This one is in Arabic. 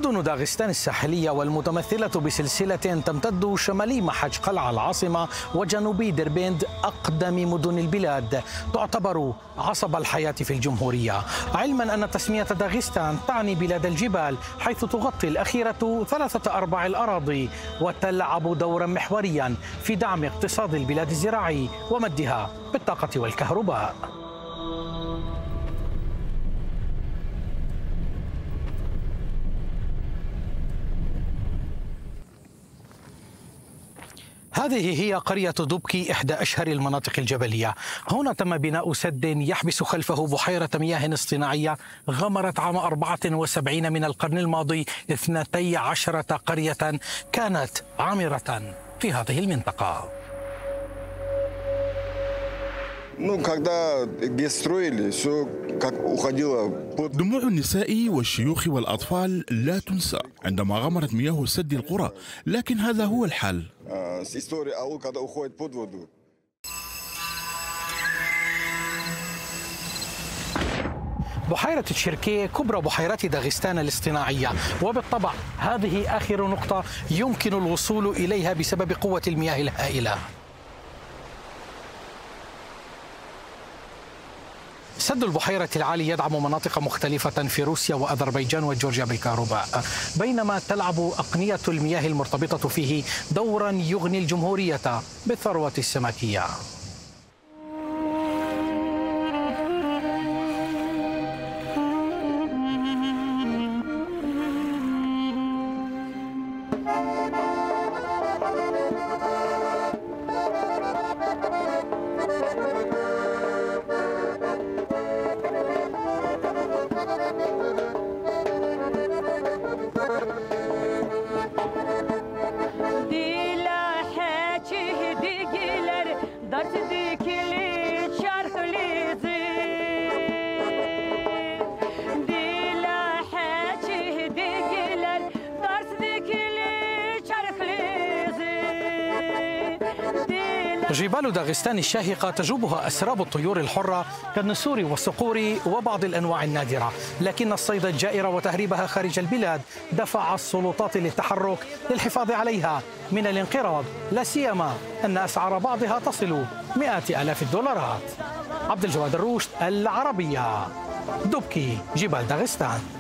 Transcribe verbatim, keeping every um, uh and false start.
مدن داغستان الساحلية والمتمثلة بسلسلة تمتد شمالي محجقلعة العاصمة وجنوبي دربند أقدم مدن البلاد، تعتبر عصب الحياة في الجمهورية، علما أن تسمية داغستان تعني بلاد الجبال، حيث تغطي الأخيرة ثلاثة أرباع الأراضي وتلعب دورا محوريا في دعم اقتصاد البلاد الزراعي ومدها بالطاقة والكهرباء. هذه هي قرية دوبكي، إحدى أشهر المناطق الجبلية. هنا تم بناء سد يحبس خلفه بحيرة مياه اصطناعية غمرت عام أربعة وسبعين من القرن الماضي اثنتي عشرة قرية كانت عامرة في هذه المنطقة. دموع النساء والشيوخ والأطفال لا تنسى عندما غمرت مياه سد القرى، لكن هذا هو الحال. بحيرة تشيركي كبرى بحيرات داغستان الاصطناعية، وبالطبع هذه آخر نقطة يمكن الوصول إليها بسبب قوة المياه الهائلة. سد البحيرة العالي يدعم مناطق مختلفة في روسيا وأذربيجان وجورجيا بالكهرباء، بينما تلعب أقنية المياه المرتبطة فيه دورا يغني الجمهورية بالثروة السمكية. جبال داغستان الشاهقة تجوبها أسراب الطيور الحرة كالنسور والصقور وبعض الأنواع النادرة، لكن الصيد الجائر وتهريبها خارج البلاد دفع السلطات للتحرك للحفاظ عليها من الانقراض، لا سيما أن أسعار بعضها تصل مئات آلاف الدولارات. عبد الجواد الروشد، العربية، دوبكي، جبال داغستان.